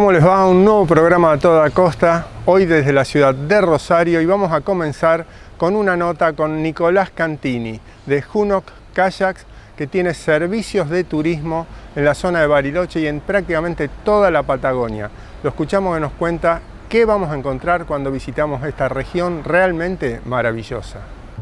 ¿Cómo les va? Un nuevo programa a toda costa, hoy desde la ciudad de Rosario, y vamos a comenzar con una nota con Nicolás Cantini de Hunok Kayaks, que tiene servicios de turismo en la zona de Bariloche y en prácticamente toda la Patagonia. Lo escuchamos que nos cuenta qué vamos a encontrar cuando visitamos esta región realmente maravillosa.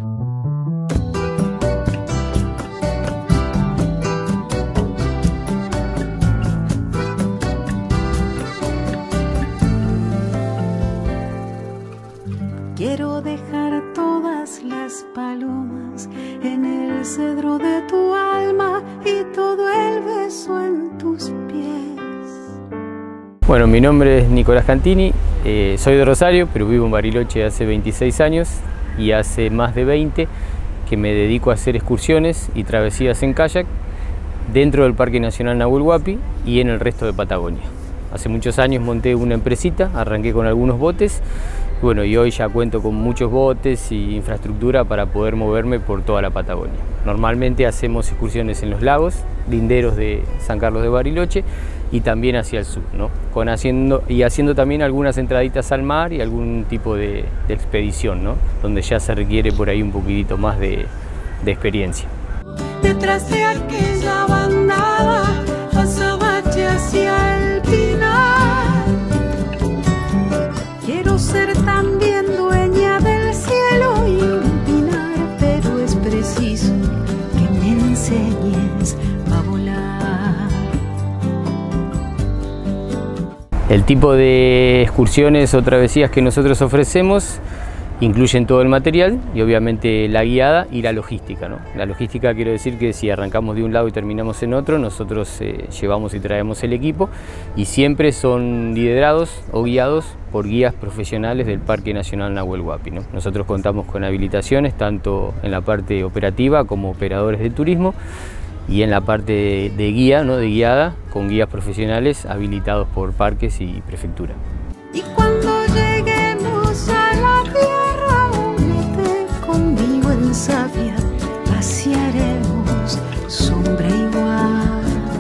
Quiero dejar todas las palomas en el cedro de tu alma y todo el beso en tus pies. Bueno, mi nombre es Nicolás Cantini, soy de Rosario, pero vivo en Bariloche hace 26 años y hace más de 20 que me dedico a hacer excursiones y travesías en kayak dentro del Parque Nacional Nahuel Huapi y en el resto de Patagonia. Hace muchos años monté una empresita, arranqué con algunos botes. Bueno, y hoy ya cuento con muchos botes y infraestructura para poder moverme por toda la Patagonia. Normalmente hacemos excursiones en los lagos, linderos de San Carlos de Bariloche y también hacia el sur, ¿no? Haciendo también algunas entraditas al mar y algún tipo de expedición, ¿no? Donde ya se requiere por ahí un poquitito más de experiencia. Detrás de aquella bandada, azabache hacia el pinar. Quiero ser también dueña del cielo y iluminar, pero es preciso que me enseñes a volar. El tipo de excursiones o travesías que nosotros ofrecemos incluyen todo el material y obviamente la guiada y la logística, ¿no? La logística quiero decir que si arrancamos de un lado y terminamos en otro, nosotros llevamos y traemos el equipo y siempre son liderados o guiados por guías profesionales del Parque Nacional Nahuel Huapi, ¿no? Nosotros contamos con habilitaciones tanto en la parte operativa como operadores de turismo y en la parte de guía, ¿no? De guiada, con guías profesionales habilitados por parques y prefectura. Y cuando lleguemos a la tierra, únete conmigo en savia, pasearemos sombra igual.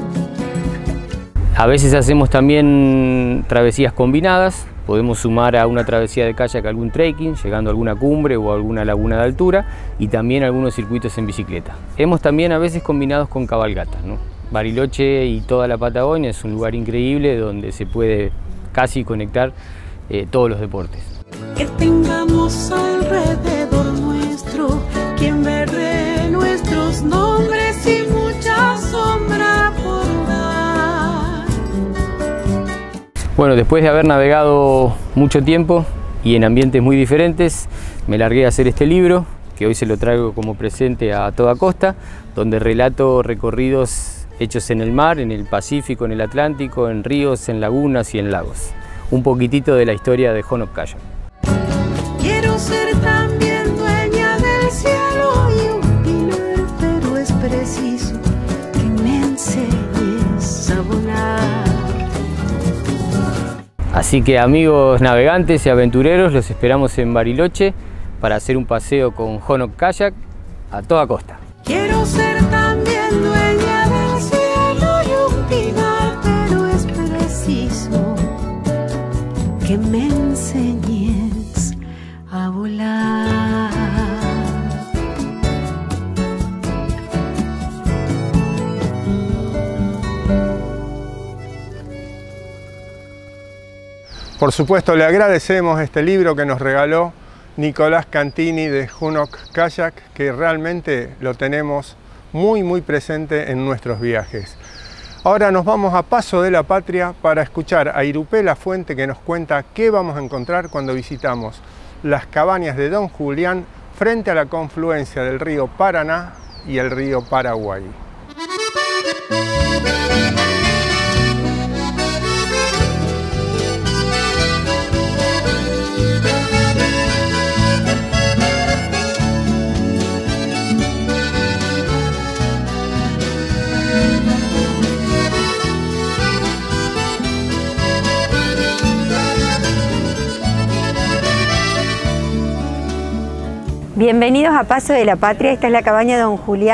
A veces hacemos también travesías combinadas, podemos sumar a una travesía de kayak algún trekking, llegando a alguna cumbre o a alguna laguna de altura y también algunos circuitos en bicicleta. Hemos también a veces combinados con cabalgatas, ¿no? Bariloche y toda la Patagonia es un lugar increíble donde se puede casi conectar todos los deportes. Que tengamos alrededor nuestro quien verre nuestros nombres y mucha sombra por dar. Bueno, después de haber navegado mucho tiempo y en ambientes muy diferentes, me largué a hacer este libro, que hoy se lo traigo como presente a toda costa, donde relato recorridos hechos en el mar, en el Pacífico, en el Atlántico, en ríos, en lagunas y en lagos. Un poquitito de la historia de Hunok Kayak. Quiero ser también dueña del cielo y opinar, pero es preciso que me enseñes a volar. Así que amigos navegantes y aventureros, los esperamos en Bariloche para hacer un paseo con Hunok Kayak a toda costa. Quiero ser también dueña del cielo y opinar, pero es preciso que me enseñes a volar. Por supuesto, le agradecemos este libro que nos regaló Nicolás Cantini de Hunok Kayak, que realmente lo tenemos muy presente en nuestros viajes. Ahora nos vamos a Paso de la Patria para escuchar a Irupé Lafuente, que nos cuenta qué vamos a encontrar cuando visitamos las cabañas de Don Julián frente a la confluencia del río Paraná y el río Paraguay. Bienvenidos a Paso de la Patria, esta es la cabaña Don Julián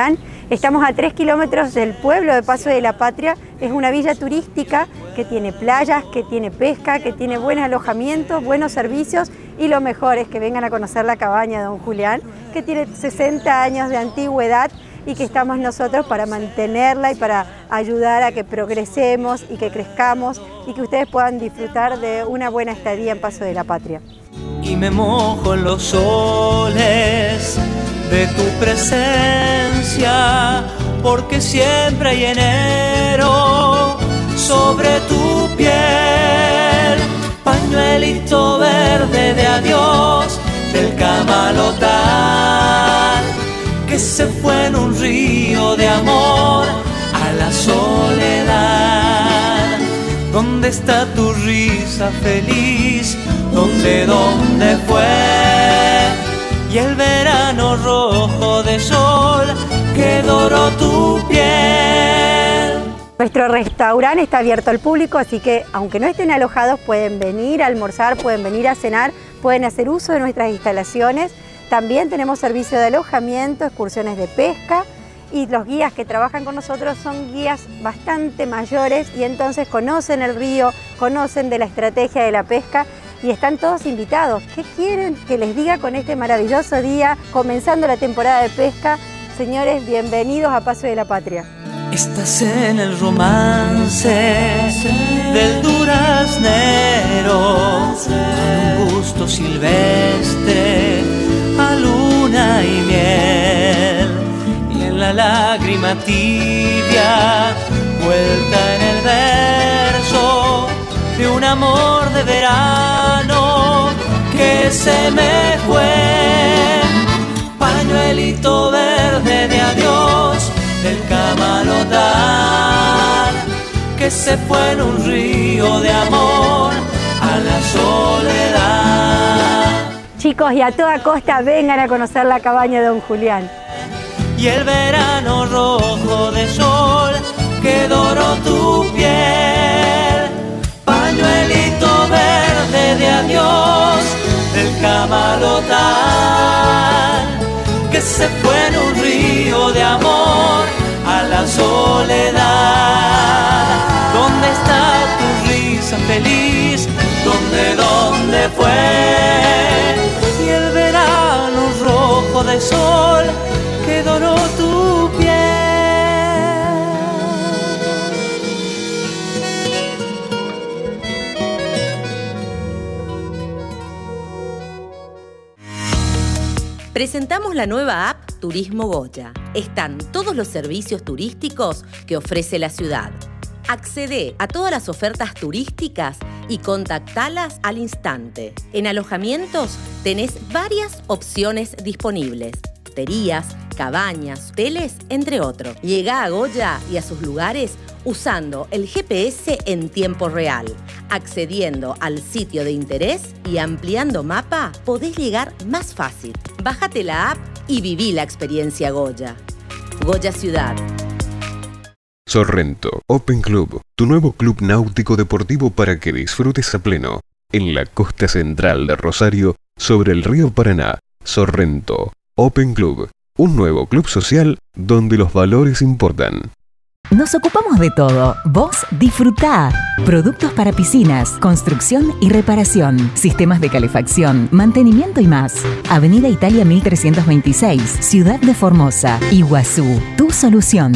Estamos a 3 kilómetros del pueblo de Paso de la Patria. Es una villa turística que tiene playas, que tiene pesca, que tiene buenos alojamientos, buenos servicios, y lo mejor es que vengan a conocer la cabaña de Don Julián, que tiene 60 años de antigüedad y que estamos nosotros para mantenerla y para ayudar a que progresemos y que crezcamos y que ustedes puedan disfrutar de una buena estadía en Paso de la Patria. Y me mojo en los soles de tu presencia, porque siempre hay enero sobre tu piel. Pañuelito verde de adiós del camalotal, que se fue en un río de amor a la soledad. ¿Dónde está tu risa feliz? ¿Dónde fue? Y el verano rojo de sol que doró tu piel. Nuestro restaurante está abierto al público, así que aunque no estén alojados pueden venir a almorzar, pueden venir a cenar, pueden hacer uso de nuestras instalaciones. También tenemos servicio de alojamiento, excursiones de pesca, y los guías que trabajan con nosotros son guías bastante mayores y entonces conocen el río, conocen de la estrategia de la pesca y están todos invitados. ¿Qué quieren que les diga con este maravilloso día, comenzando la temporada de pesca? Señores, bienvenidos a Paso de la Patria. Estás en el romance del duraznero, con un gusto silvestre a luna y miel, y en la lágrima tibia vuelta en el verso de un amor de verano que se me fue. Pañuelito verde de adiós del camalotal, que se fue en un río de amor a la soledad. Chicos, y a toda costa vengan a conocer la cabaña de Don Julián. Y el verano rojo de sol que doró tu piel. Pañuelito verde de adiós del camalotal, que se fue en un río de amor a la soledad. ¿Dónde está tu risa feliz? ¿Dónde fue? Y el verano rojo de sol que doró tu piel. Presentamos la nueva app Turismo Goya. Están todos los servicios turísticos que ofrece la ciudad. Accede a todas las ofertas turísticas y contactalas al instante. En alojamientos tenés varias opciones disponibles: hosterías, cabañas, hoteles, entre otros. Llegá a Goya y a sus lugares usando el GPS en tiempo real. Accediendo al sitio de interés y ampliando mapa, podés llegar más fácil. Bájate la app y viví la experiencia Goya. Goya Ciudad. Sorrento Open Club, tu nuevo club náutico deportivo para que disfrutes a pleno. En la costa central de Rosario, sobre el río Paraná. Sorrento Open Club, un nuevo club social donde los valores importan. Nos ocupamos de todo. Vos disfrutá. Productos para piscinas, construcción y reparación, sistemas de calefacción, mantenimiento y más. Avenida Italia 1326, Ciudad de Formosa, Iguazú. Tu solución.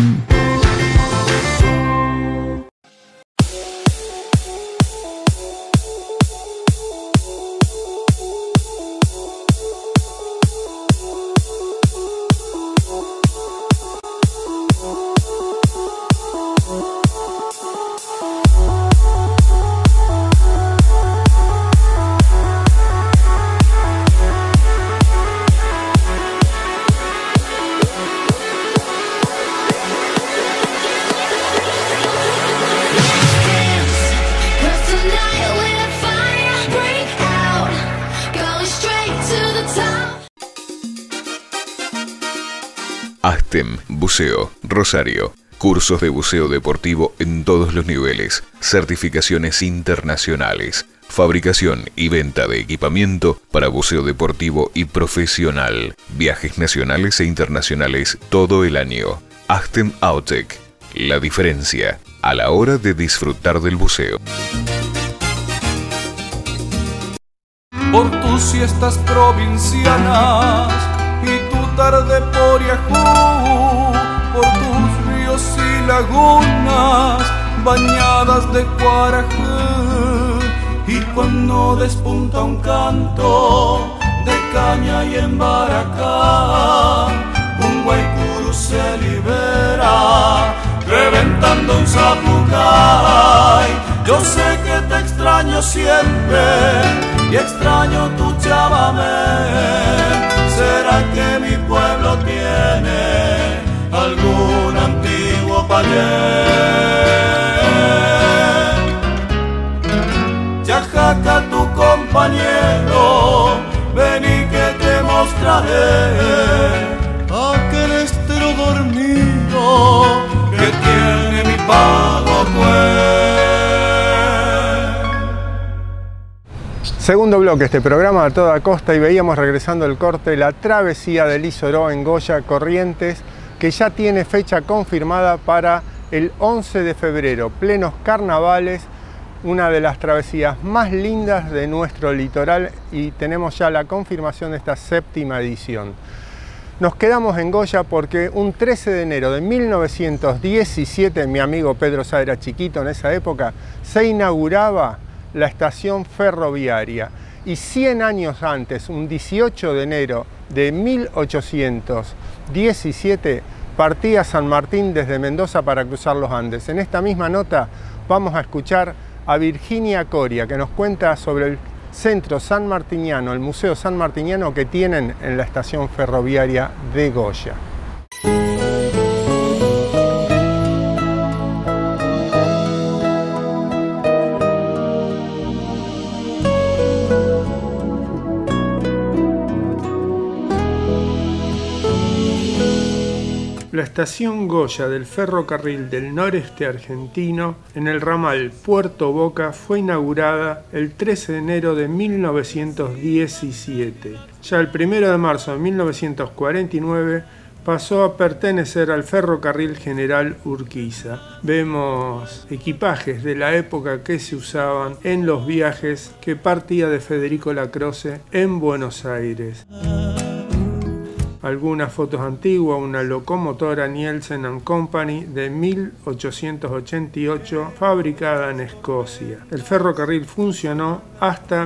ASTEM Buceo, Rosario. Cursos de buceo deportivo en todos los niveles. Certificaciones internacionales. Fabricación y venta de equipamiento para buceo deportivo y profesional. Viajes nacionales e internacionales todo el año. Achtem Autek. La diferencia a la hora de disfrutar del buceo. Por tus siestas provincianas y tu tarde por Yahoo, por tus ríos y lagunas bañadas de Cuarajú, y cuando despunta un canto de caña y en Baracá, un guaycurú se libera reventando un zapucay. Yo sé que te extraño siempre y extraño tu chamamé. ¿Será que mi pueblo tiene algún antiguo payé? Yajaca tu compañero, ven y que te mostraré aquel estero dormido que tiene mi pago pues. Segundo bloque, este programa a toda costa, y veíamos regresando el corte la travesía del Isoró en Goya, Corrientes, que ya tiene fecha confirmada para el 11 de febrero, plenos carnavales, una de las travesías más lindas de nuestro litoral, y tenemos ya la confirmación de esta 7ª edición. Nos quedamos en Goya porque un 13 de enero de 1917, mi amigo Pedro Sá era chiquito en esa época, se inauguraba la estación ferroviaria, y 100 años antes, un 18 de enero de 1817, partía San Martín desde Mendoza para cruzar los Andes. En esta misma nota vamos a escuchar a Virginia Coria, que nos cuenta sobre el Centro Sanmartiniano, el Museo Sanmartiniano que tienen en la estación ferroviaria de Goya. La estación Goya del ferrocarril del noreste argentino en el ramal Puerto Boca fue inaugurada el 13 de enero de 1917. Ya el 1 de marzo de 1949 pasó a pertenecer al ferrocarril General Urquiza. Vemos equipajes de la época que se usaban en los viajes que partía de Federico Lacroze en Buenos Aires. Algunas fotos antiguas, una locomotora Nielsen & Company de 1888 fabricada en Escocia. El ferrocarril funcionó hasta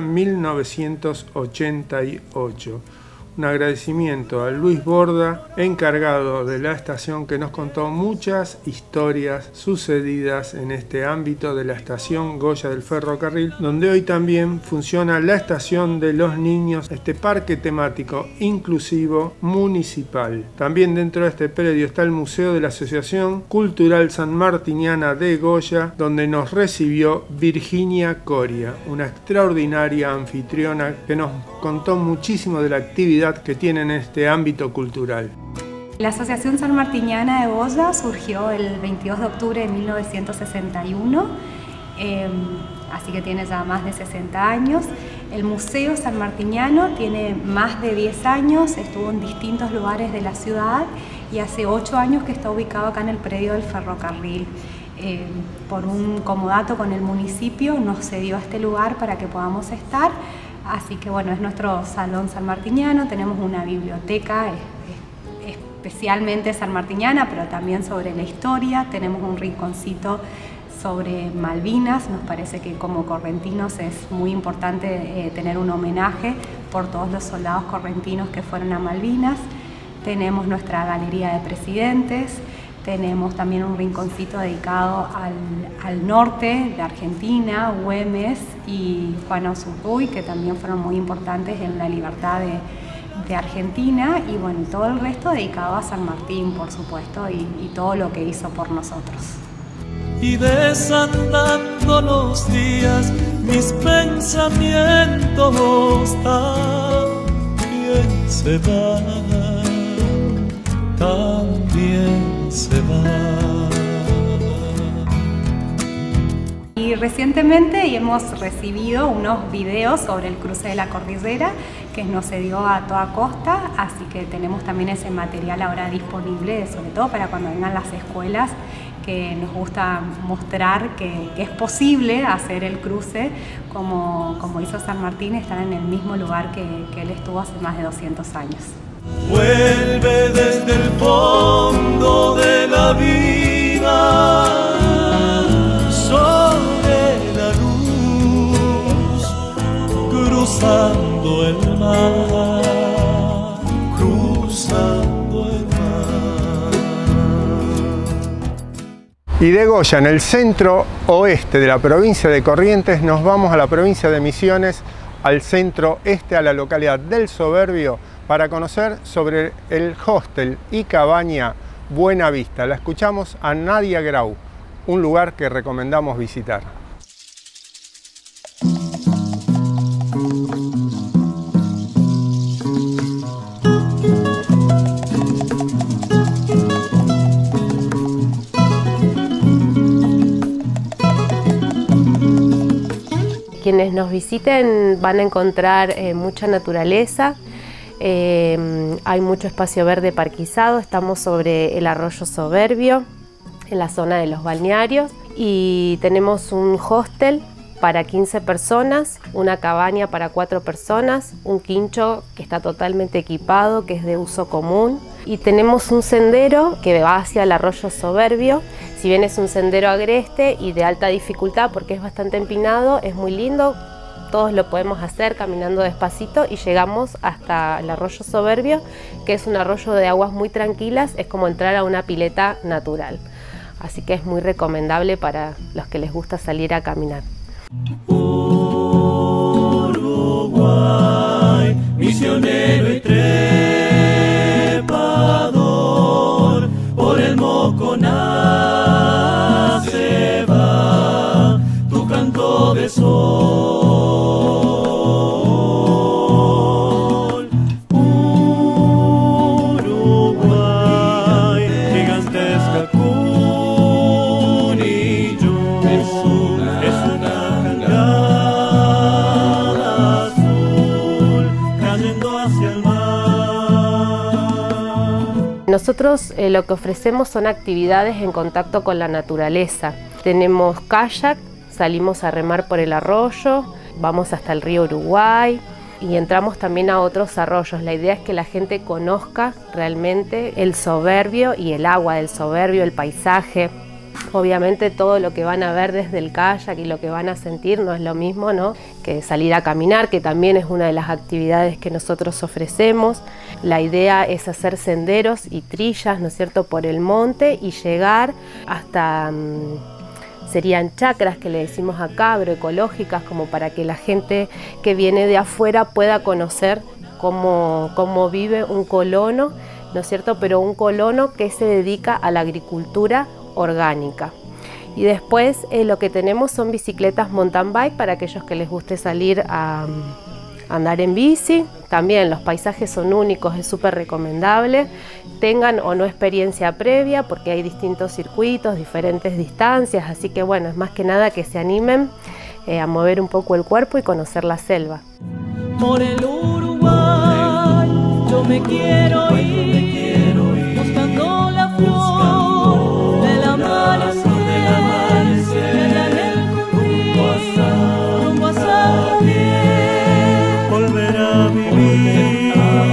1988. Un agradecimiento a Luis Borda, encargado de la estación, que nos contó muchas historias sucedidas en este ámbito de la estación Goya del ferrocarril, donde hoy también funciona la estación de los niños, este parque temático inclusivo municipal. También dentro de este predio está el Museo de la Asociación Cultural Sanmartiniana de Goya, donde nos recibió Virginia Coria, una extraordinaria anfitriona que nos contó muchísimo de la actividad que tiene en este ámbito cultural. La Asociación Sanmartiniana de Goya surgió el 22 de octubre de 1961, así que tiene ya más de 60 años. El Museo Sanmartiniano tiene más de 10 años, estuvo en distintos lugares de la ciudad y hace 8 años que está ubicado acá en el predio del ferrocarril. Por un comodato con el municipio nos cedió este lugar para que podamos estar. Así que bueno, es nuestro salón sanmartiniano, tenemos una biblioteca especialmente sanmartiniana, pero también sobre la historia, tenemos un rinconcito sobre Malvinas. Nos parece que como correntinos es muy importante tener un homenaje por todos los soldados correntinos que fueron a Malvinas. Tenemos nuestra galería de presidentes. Tenemos también un rinconcito dedicado al norte de Argentina, Güemes y Juan Azurduy, que también fueron muy importantes en la libertad de Argentina, y bueno, todo el resto dedicado a San Martín, por supuesto, y todo lo que hizo por nosotros. Y desandando los días, mis pensamientos también se van, también se va. Y recientemente hemos recibido unos videos sobre el cruce de la cordillera que nos se dio a toda costa, así que tenemos también ese material ahora disponible, sobre todo para cuando vengan las escuelas, que nos gusta mostrar que es posible hacer el cruce como hizo San Martín, estar en el mismo lugar que él estuvo hace más de 200 años. Vuelve desde el fondo de la vida, sobre la luz, cruzando el mar, cruzando el mar. Y de Goya, en el centro oeste de la provincia de Corrientes, nos vamos a la provincia de Misiones, al centro este, a la localidad del Soberbio, para conocer sobre el hostel y cabaña Buena Vista. La escuchamos a Nadia Grau, un lugar que recomendamos visitar. Quienes nos visiten van a encontrar mucha naturaleza. Hay mucho espacio verde parquizado, estamos sobre el arroyo Soberbio, en la zona de los balnearios, y tenemos un hostel para 15 personas, una cabaña para 4 personas, un quincho que está totalmente equipado, que es de uso común, y tenemos un sendero que va hacia el arroyo Soberbio. Si bien es un sendero agreste y de alta dificultad porque es bastante empinado, es muy lindo. Todos lo podemos hacer caminando despacito y llegamos hasta el arroyo Soberbio, que es un arroyo de aguas muy tranquilas, es como entrar a una pileta natural. Así que es muy recomendable para los que les gusta salir a caminar. Uruguay, misionero y trepador, por el Moconá se va tu canto de sol. Nosotros lo que ofrecemos son actividades en contacto con la naturaleza. Tenemos kayak, salimos a remar por el arroyo, vamos hasta el río Uruguay y entramos también a otros arroyos. La idea es que la gente conozca realmente el Soberbio y el agua del Soberbio, el paisaje. Obviamente todo lo que van a ver desde el kayak y lo que van a sentir no es lo mismo, ¿no?, que salir a caminar, que también es una de las actividades que nosotros ofrecemos. La idea es hacer senderos y trillas, ¿no es cierto?, por el monte y llegar hasta, serían chacras que le decimos acá, agroecológicas, como para que la gente que viene de afuera pueda conocer cómo vive un colono, ¿no es cierto?, pero un colono que se dedica a la agricultura orgánica. Y después lo que tenemos son bicicletas mountain bike para aquellos que les guste salir a andar en bici. También los paisajes son únicos, es súper recomendable. Tengan o no experiencia previa porque hay distintos circuitos, diferentes distancias, así que bueno, es más que nada que se animen a mover un poco el cuerpo y conocer la selva. Por el Uruguay yo me quiero ir, buscando la flor del amanecer, rumbo a San Miguel, volver a vivir.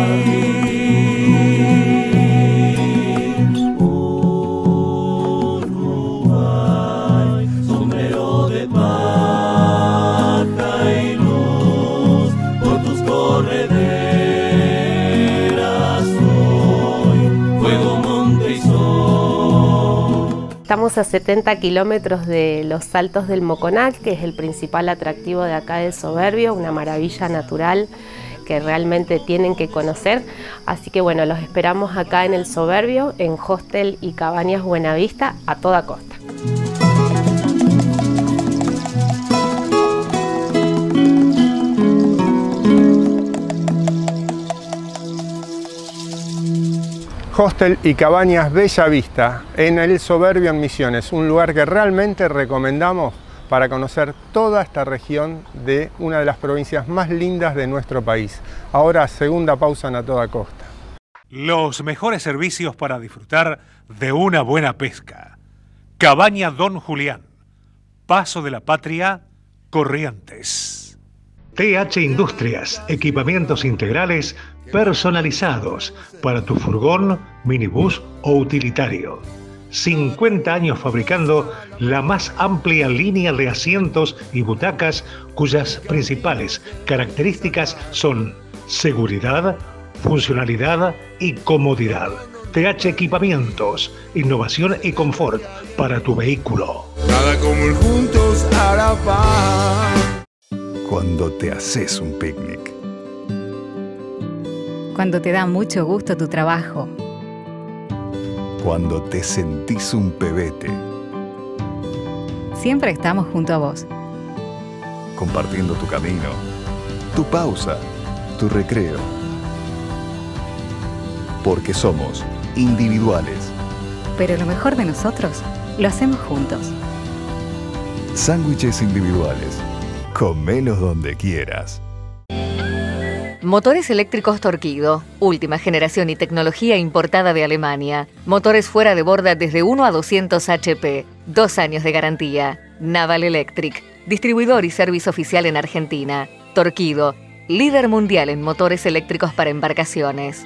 Uruguay, sombrero de paja y luz, por tus correderas soy, fuego, monte y sol. Estamos a 70 kilómetros de los Saltos del Moconá, que es el principal atractivo de acá del Soberbio, una maravilla natural que realmente tienen que conocer. Así que bueno, los esperamos acá en el Soberbio, en Hostel y Cabañas Buena Vista, a toda costa. Hostel y Cabañas Bella Vista, en el Soberbio en Misiones, un lugar que realmente recomendamos para conocer toda esta región de una de las provincias más lindas de nuestro país. Ahora, segunda pausa en A Toda Costa. Los mejores servicios para disfrutar de una buena pesca. Cabaña Don Julián, Paso de la Patria, Corrientes. TH Industrias, equipamientos integrales personalizados para tu furgón, minibús o utilitario. 50 años fabricando la más amplia línea de asientos y butacas cuyas principales características son seguridad, funcionalidad y comodidad. TH Equipamientos, innovación y confort para tu vehículo. Nada como el juntos a la paz. Cuando te haces un picnic. Cuando te da mucho gusto tu trabajo. Cuando te sentís un pebete. Siempre estamos junto a vos. Compartiendo tu camino, tu pausa, tu recreo. Porque somos individuales. Pero lo mejor de nosotros lo hacemos juntos. Sándwiches individuales. Comelos donde quieras. Motores eléctricos Torquido, última generación y tecnología importada de Alemania. Motores fuera de borda desde 1 a 200 HP. 2 años de garantía. Naval Electric, distribuidor y servicio oficial en Argentina. Torquido, líder mundial en motores eléctricos para embarcaciones.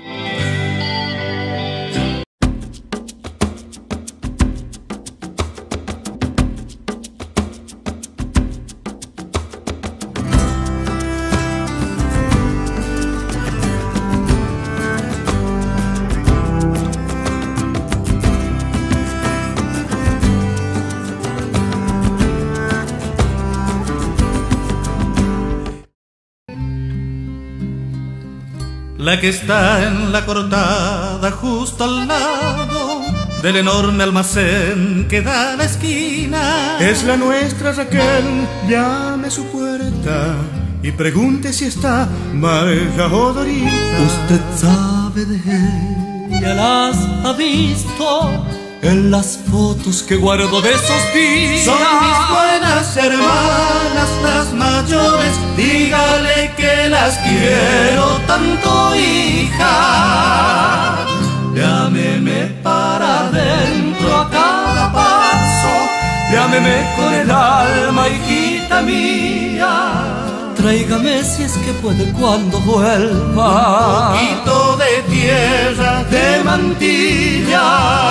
La que está en la cortada justo al lado del enorme almacén que da a la esquina. Es la nuestra Raquel, llame a su puerta y pregunte si está María o Dorita. Usted sabe de ella, las ha visto en las fotos que guardo de esos días. Son mis buenas hermanas, las mayores. Dígale que las quiero tanto, hija. Llámeme para adentro a cada paso, llámeme con el alma, hijita mía. Tráigame si es que puede cuando vuelva un poquito de tierra de mantilla.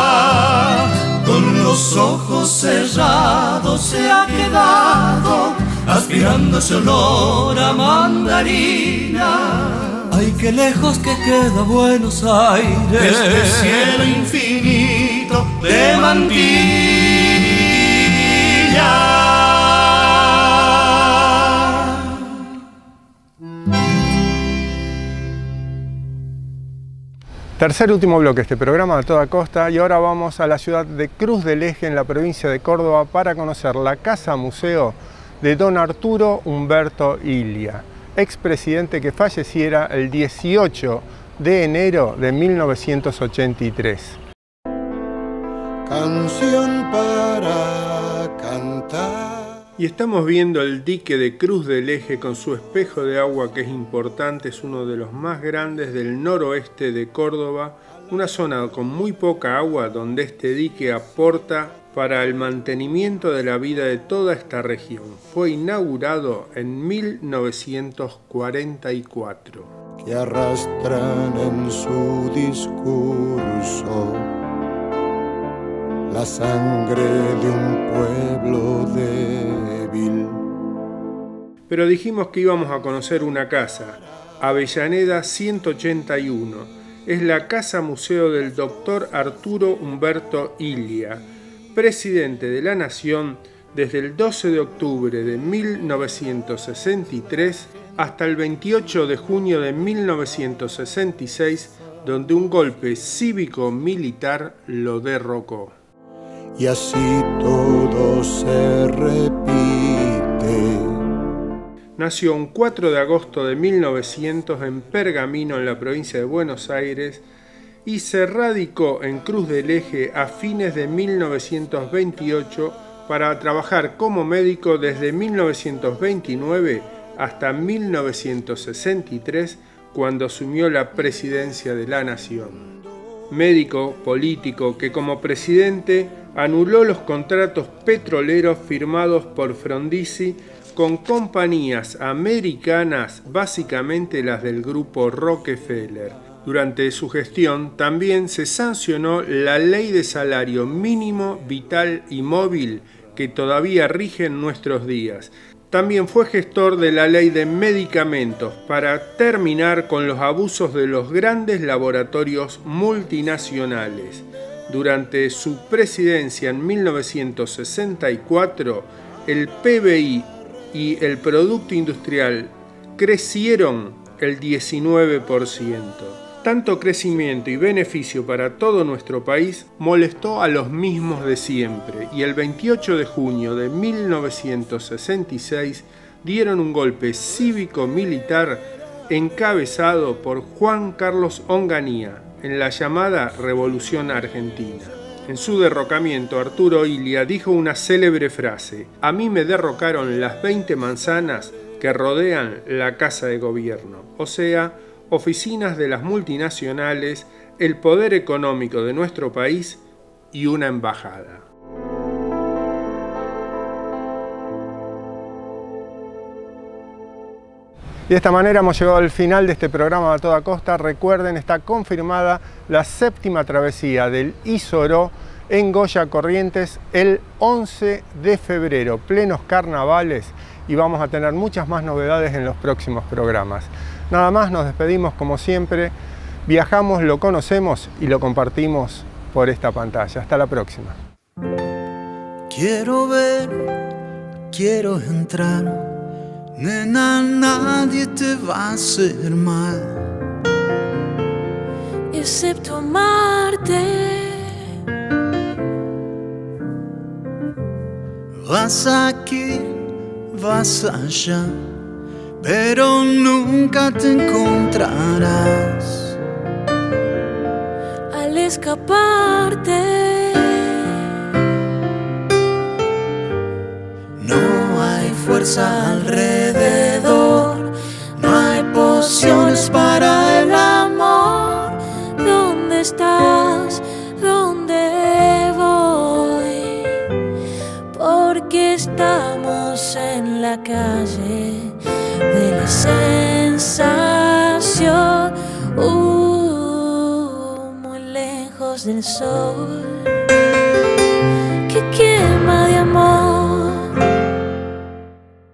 Con los ojos cerrados se ha quedado aspirando ese olor a mandarina. Ay, qué lejos que queda Buenos Aires, este cielo infinito de mantilla. Tercer y último bloque de este programa A Toda Costa, y ahora vamos a la ciudad de Cruz del Eje en la provincia de Córdoba para conocer la casa museo de don Arturo Humberto Ilia, expresidente que falleciera el 18 de enero de 1983. Canción para cantar. Y estamos viendo el dique de Cruz del Eje con su espejo de agua, que es importante, es uno de los más grandes del noroeste de Córdoba, una zona con muy poca agua donde este dique aporta para el mantenimiento de la vida de toda esta región. Fue inaugurado en 1944. Que arrastran en su discurso la sangre de un pueblo débil. Pero dijimos que íbamos a conocer una casa, Avellaneda 181. Es la casa museo del doctor Arturo Humberto Ilia, presidente de la Nación desde el 12 de octubre de 1963 hasta el 28 de junio de 1966, donde un golpe cívico-militar lo derrocó. Y así todo se repite. Nació un 4 de agosto de 1900 en Pergamino, en la provincia de Buenos Aires, y se radicó en Cruz del Eje a fines de 1928, para trabajar como médico desde 1929 hasta 1963, cuando asumió la presidencia de la Nación. Médico político que como presidente anuló los contratos petroleros firmados por Frondizi con compañías americanas, básicamente las del grupo Rockefeller. Durante su gestión también se sancionó la ley de salario mínimo, vital y móvil que todavía rige en nuestros días. También fue gestor de la ley de medicamentos para terminar con los abusos de los grandes laboratorios multinacionales. Durante su presidencia en 1964, el PBI y el Producto Industrial crecieron el 19%. Tanto crecimiento y beneficio para todo nuestro país molestó a los mismos de siempre, y el 28 de junio de 1966 dieron un golpe cívico-militar encabezado por Juan Carlos Onganía en la llamada Revolución Argentina. En su derrocamiento, Arturo Illia dijo una célebre frase: "A mí me derrocaron las 20 manzanas que rodean la Casa de Gobierno", o sea, oficinas de las multinacionales, el poder económico de nuestro país y una embajada. Y de esta manera hemos llegado al final de este programa a toda costa. Recuerden, está confirmada la 7ª travesía del Isoró en Goya Corrientes el 11 de febrero, plenos carnavales, y vamos a tener muchas más novedades en los próximos programas. Nada más, nos despedimos como siempre. Viajamos, lo conocemos y lo compartimos por esta pantalla. Hasta la próxima. Quiero ver, quiero entrar, nena, nadie te va a hacer mal, excepto amarte. Vas aquí, vas allá, pero nunca te encontrarás. Al escaparte, no hay fuerza alrededor, no hay pociones para el amor. ¿dónde estás? ¿Dónde voy? Porque estamos en la calle de la sensación, muy lejos del sol. ¿Qué quieres?